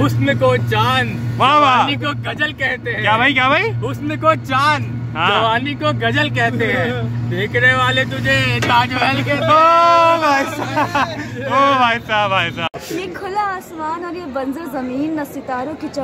हुस्न को चांद, वाह वाह, जवानी को गजल कहते हैं। क्या भाई, क्या भाई? हुस्न को चांद, जवानी को गजल कहते हैं। देखने वाले तुझे ताजमहल के ओ भाई साहब, ओ भाई साहब, भाई साहब। ये खुला आसमान और ये बंजर जमीन न सितारों की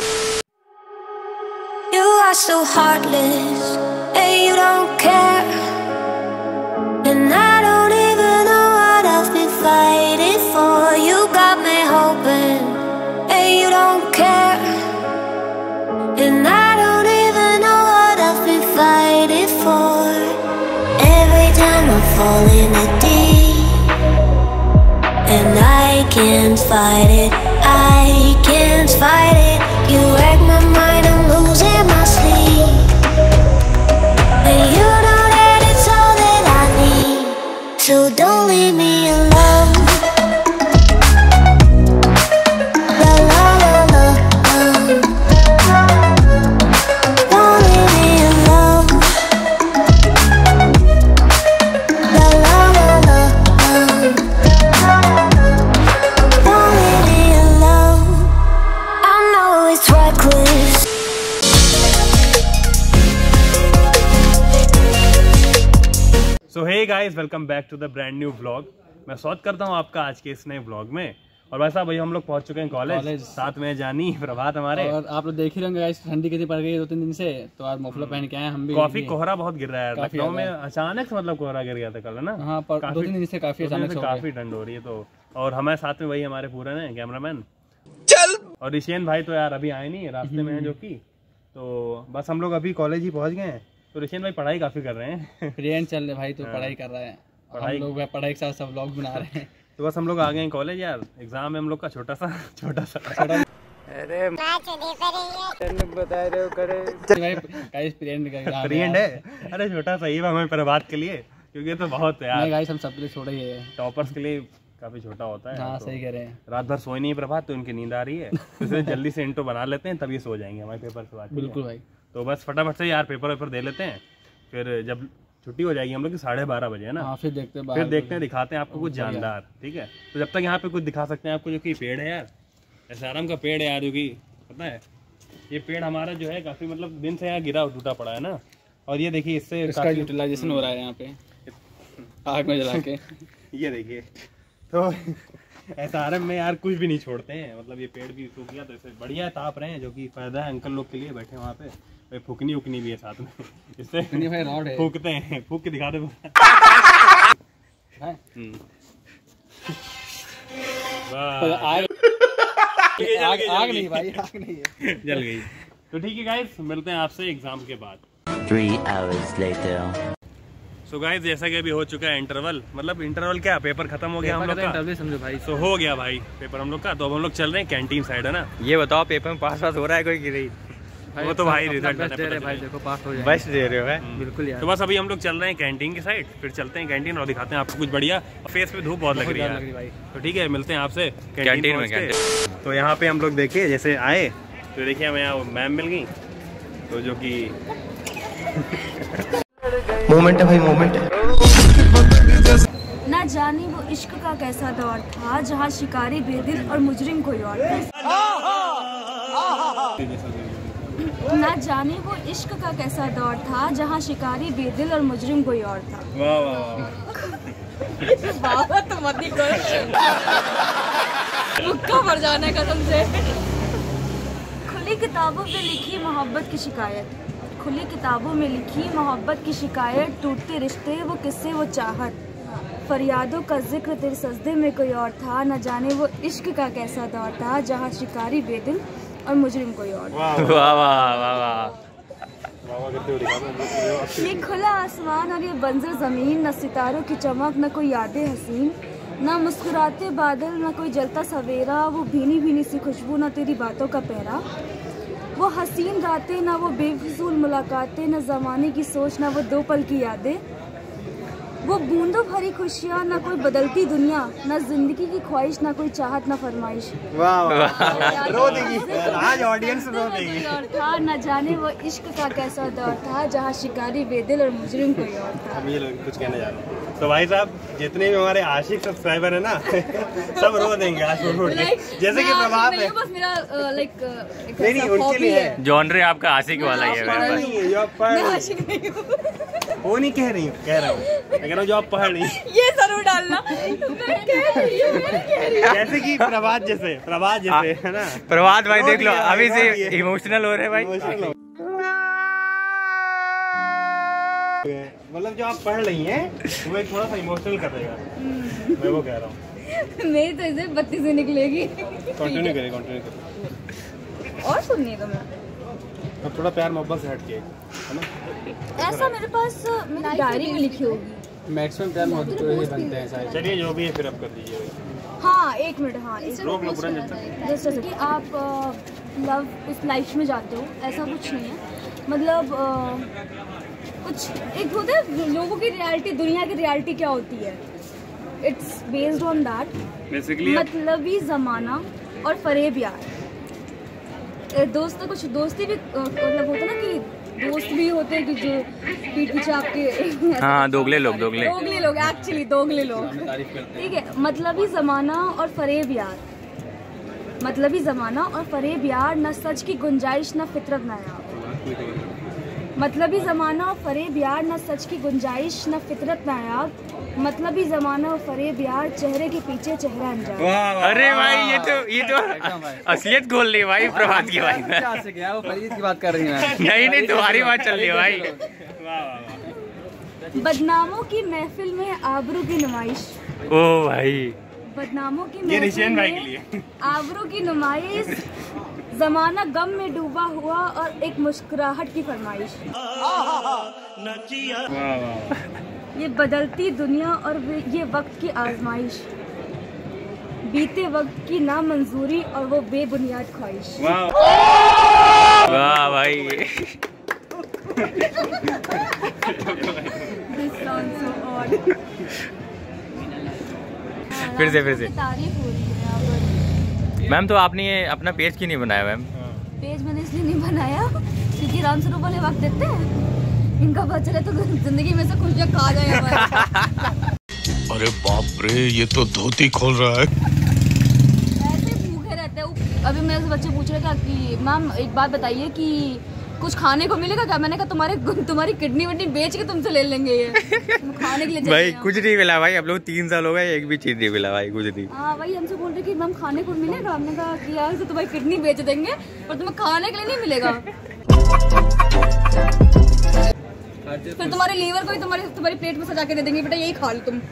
You are so heartless, and you don't care, and I don't even know what I've been fighting for. You got me hoping, and you don't care, and I don't even know what I've been fighting for. Every time I fall in the deep, and I can't fight it, I can't fight it. You wreck my mind, I'm losing my sleep, and you know that it's all that I need, so don't leave me alone. La la la la, don't leave me alone. La la la la, don't leave me alone. I know it's reckless. So hey guys, welcome back to the brand new vlog. मैं स्वागत करता हूँ आपका आज के इस नए vlog में। और वैसा भाई हम लोग पहुंच चुके हैं कॉलेज, साथ में जानी, प्रभात हमारे। और आप लोग देख ही रहेंगे गाइस, ठंडी कितनी पड़ गई है 2-3 दिन से, तो आज मफलर पहन के आए हम भी। काफी कोहरा बहुत गिर रहा है लखनऊ में, अचानक से मतलब कोहरा गिर गया था कल, है ना? हाँ, पर 2-3 दिन से काफी अचानक से काफी ठंड हो रही है। तो और हमारे साथ में वही हमारे पूरे ने कैमरामैन चल, और ऋषेन भाई तो यार अभी आए नहीं, रास्ते में है जो कि। तो बस हम लोग अभी कॉलेज ही पहुंच गए हैं। तो ऋषेन भाई पढ़ाई काफी कर रहे हैं। फ्रेंड चल रहे भाई, तो पढ़ाई कर रहे हैं, हम लोग पढ़ाई के साथ सब व्लॉग बना रहे हैं। तो बस हम लोग आ गए हैं कॉलेज यार। एग्जाम है हम लोग का छोटा सा। अरे बता रहे हो करे फ्रेंड है, अरे छोटा सा ही हमें प्रभात के लिए, क्योंकि तो बहुत है यार। गाइस हम सब के लिए छोटा ही है, टॉपर्स के लिए काफी छोटा होता है। हाँ तो सही कह रहे हैं। रात भर सोए नहीं प्रभात, तो उनकी नींद आ रही है, तो इसलिए जल्दी से इंट्रो बना लेते हैं, तभी सो जाएंगे हमारे पेपर के बाद। बिल्कुल भाई, तो बस फटाफट से यार पेपर दे लेते हैं, फिर जब छुट्टी हो जाएगी हम लोग की 12:30 बजे, है ना? फिर देखते हैं दिखाते हैं आपको कुछ जानदार, ठीक है? तो जब तक यहाँ पे कुछ दिखा सकते हैं आपको, जो कि पेड़ है यार, एसआरएम का पेड़ है यार, जो कि पता है ये पेड़ हमारा जो है काफी मतलब दिन से यहाँ गिरा टूटा पड़ा है ना। और ये देखिए इससे इसका यूटिलाइजेशन हो रहा है यहाँ पे आग में जला के। ये देखिए, तो एसआरएम में यार कुछ भी नहीं छोड़ते हैं, मतलब ये पेड़ भी सूख गया तो इसे बढ़िया ताप रहे हैं, जो कि फायदा है अंकल लोग के लिए बैठे वहाँ पे। फूकनी उकनी भी है साथ में, इससे फूकते हैं, फूक के दिखा दे। आग नहीं भाई, आग नहीं है, जल गई। तो ठीक है गाइस, मिलते हैं आपसे एग्जाम के बाद। 3 hours later. सो गाइस, जैसा कि अभी हो चुका है इंटरवल, मतलब इंटरवल क्या, पेपर खत्म हो गया हम लोग का, समझो भाई। तो हो गया भाई पेपर हम लोग का। तो अब हम लोग चल रहे हैं कैंटीन साइड, है ना? ये बताओ पेपर में पास हो रहा है कोई कि नहीं? वो तो भाई रिजल्ट दे रहे भाई, देखो पास हो जाए, बस दे रहे हो है? बिल्कुल यार। तो बस अभी हम लोग चल रहे हैं कैंटीन की साइड, फिर चलते हैं कैंटीन और दिखाते हैं आपको कुछ बढ़िया। फेस पे धूप बहुत लग रही है भाई, तो ठीक है मिलते हैं आपसे कैंटीन में। तो यहाँ पे हम लोग देखे जैसे आए, तो देखिए हमें यहाँ मैम मिल गई, तो जो कि मोमेंट है भाई, मोमेंट है। ना जाने वो इश्क का कैसा दौर था जहाँ शिकारी बेदिल और मुजरिम कोई और था। ना जाने वो इश्क का कैसा दौर था जहाँ शिकारी बेदिल और मुजरिम कोई और था। वाह वाह बाबा तो मत ही करो, मुक्का मर जाने कसम से। खुली किताबों में लिखी मोहब्बत की शिकायत, खुली किताबों में लिखी मोहब्बत की शिकायत, टूटते रिश्ते वो किस्से वो चाहत, फरियादों का जिक्र तेरे सजदे में कोई और था। न जाने वो इश्क का कैसा दौर था जहाँ शिकारी बेदिल और मुजरिम कोई और। वाह वाह वाह वाह। ये खुला आसमान और ये बंजर जमीन, न सितारों की चमक, न कोई यादें हसीन, न मुस्कुराते बादल, न कोई जलता सवेरा, वो भीनी भीनी सी खुशबू, न तेरी बातों का पहरा, वो हसीन रातें, न वो बेफिजूल मुलाकातें, न ज़माने की सोच, न वो दो पल की यादें, वो बूंदों भरी खुशियाँ, न कोई बदलती दुनिया, न जिंदगी की ख्वाहिश, न कोई चाहत, न फरमाइश। रो देगी आज, ऑडियंस रो देगी। था न जाने वो इश्क का कैसा दौर था जहाँ शिकारी बेदिल और मुजरिम कोई और था। अब ये लोग कुछ कहने जा रहे हैं। तो भाई साहब जितने भी हमारे आशिक सब्सक्राइबर है ना सब रो देंगे आज उठ के, जैसे कि प्रभात है। बस मेरा नहीं उनके लिए है जॉनरे आपका आशिक वाला ही है। वो नहीं कह रही हूँ, कह रहा हूँ जो आप पढ़ रही ये जरूर डालना। मैं कह रही हूँ, जैसे कि प्रभात जैसे है ना। प्रभात भाई देख लो अभी से इमोशनल हो रहे हैं भाई। मतलब जो आप पढ़ रही हैं वो एक थोड़ा सा इमोशनल कर देगा, मैं वो कह रहा हूँ। मेरी तो इसे 32 से निकलेगी। कंटिन्यू करें। और सुननी है तुम्हें? अब थोड़ा प्यार मोहब्बत से हट के, है ना? ऐसा मेरे पास मेरी डायरी में लिखी होगी। मैक्सिमम प्यार मोहब्बत तो ही बनते हैं सारे। चलिए जो भी है फिर आप कर दीजिए। हाँ 1 मिनट। हाँ रोक लो पूरा जैसे कि आप लव उस लाइफ में जाते हो, ऐसा कुछ नहीं है। मतलब कुछ एक होता है लोगों की रियलिटी, दुनिया की रियलिटी क्या होती है। It's based on that. Basically मतलबी ज़माना और फरेब यार। दोस्त कुछ दोस्ती भी मतलब होता है ना कि दोस्त भी होते हैं कि जो पीठ पीछे आपके हाँ दोगले लोग एक्चुअली दोगले लोग, ठीक है। मतलबी ज़माना और फरेब यार, मतलबी ज़माना और फरेब यार, न सच की गुंजाइश न फितरत न यार। मतलबी ज़माना और फरेब यार, न सच की गुंजाइश न फितरत न यार। मतलबी ज़माना और फरेब यार, चेहरे के पीछे चेहरा अनजान। अरे भाई ये तो असलियत खोल ली भाई प्रभात की भाई। वो फरीद की बात कर रही है। नहीं तुम्हारी बात चल रही है भाई। बदनामों की महफिल में आबरू की नुमाइश। ओ भाई बदनामों की ये महफिल निशान भाई के में लिए आबरू की नुमाइश, जमाना गम में डूबा हुआ और एक मुस्कुराहट की फरमाइश। ये बदलती दुनिया और ये वक्त की आजमाइश, बीते वक्त की नामंजूरी और वो बेबुनियाद ख्वाहिश। वाह भाई। फिर से तारीफ हो रही है यहाँ पर। मैम तो आपने ये अपना पेज क्यों नहीं बनाया मैम? पेज मैंने इसलिए नहीं बनाया क्योंकि राम स्वरूप वाले वक्त देते हैं, इनका पता चले तो जिंदगी में से खुशियाँ खा जाए हमारे। अरे बाप रे ये तो धोती खोल रहा है। ऐसे भूखे रहते हैं। अभी मेरे से बच्चे पूछ रहे थे कि मैम एक बात बताइए कि कुछ खाने को मिलेगा क्या? मैंने कहा तुम्हारी किडनी वडनी बेच के तुमसे ले लेंगे ये खाने के लिए भाई कुछ नहीं मिला भाई, अब लोग 3 साल हो गए एक भी चीज नहीं मिला भाई, कुछ नहीं। हाँ वही हमसे बोल रहे कि मैम खाने को मिलेगा। हमने कहा कि यार तो तुम्हारी किडनी बेच देंगे और तुम्हें खाने के लिए नहीं मिलेगा। फिर तुम्हारे लीवर को ही तुम्हारी प्लेट में सजा के दे देंगे, बेटा यही खा लो तुम।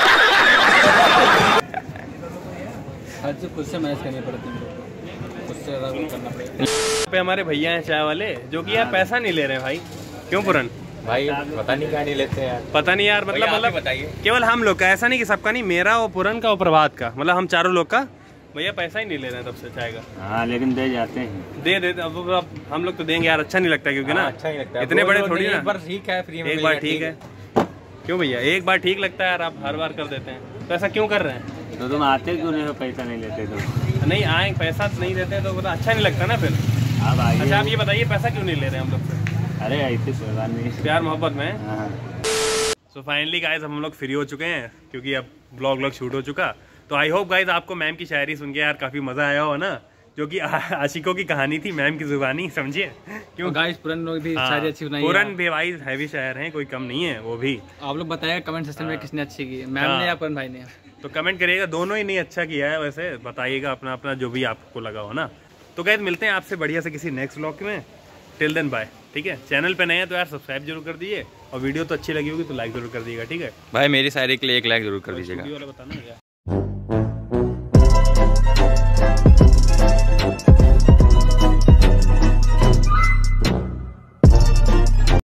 हर चीज खुद से मैनेज करनी पड़ती है, खुद से करना पड़ेगा। पे हमारे भैया हैं चाय वाले जो कि यार पैसा नहीं ले रहे भाई। क्यों पूरन भाई पता नहीं क्या नहीं लेते यार, पता नहीं यार। मतलब बताइए। केवल हम लोग का, ऐसा नहीं कि सबका नहीं, मेरा और पूरन का और प्रभात का, मतलब हम चारों लोग का। भैया पैसा ही नहीं ले रहे हैं तब से चाय का। हाँ लेकिन दे जाते हैं, दे अब हम लोग तो देंगे यार, अच्छा नहीं लगता क्योंकि ना अच्छा नहीं लगता इतने बड़े थोड़ी ना। एक बार ठीक है फ्री में, एक बार ठीक है। क्यों भैया एक बार ठीक लगता है यार, आप हर बार कर देते हैं तो ऐसा क्यों कर रहे हैं? तो तुम आते क्यों नहीं, पैसा नहीं लेते तो? नहीं आए पैसा नहीं देते तो मतलब अच्छा नहीं लगता ना फिर। अच्छा आप ये बताइए पैसा क्यों नहीं ले रहे हैं हम लोग से? अरे ऐसे नहीं, प्यार मोहब्बत में। हाँ। सो फाइनली गाइज हम लोग फ्री हो चुके हैं क्योंकि अब ब्लॉग शूट हो चुका। तो आई होप गाइज आपको मैम की शायरी सुन के यार काफी मजा आया हो ना, जो कि आशिकों की कहानी थी, मैम की जुबानी, समझिए। क्यों गाइस पूरन लोग भी शायरी अच्छी बनाई है। पूरन भी भाई हैवी शायर हैं, कोई कम नहीं है वो भी। आप लोग बताइए कमेंट सेक्शन में किसने अच्छी की, मैम ने या पूरन भाई ने? तो कमेंट करिएगा, दोनों ही नहीं अच्छा किया है वैसे, बताइएगा अपना अपना जो भी आपको लगा हो ना। तो गाइज मिलते हैं आपसे बढ़िया से किसी नेक्स्ट व्लॉग में। Till then bye. ठीक है, चैनल पे नए हैं तो यार सब्सक्राइब जरूर कर दीजिए और वीडियो तो अच्छी लगी होगी तो लाइक जरूर कर दीजिएगा। ठीक है भाई मेरी शायरी के लिए 1 लाइक जरूर कर दीजिएगा। बताना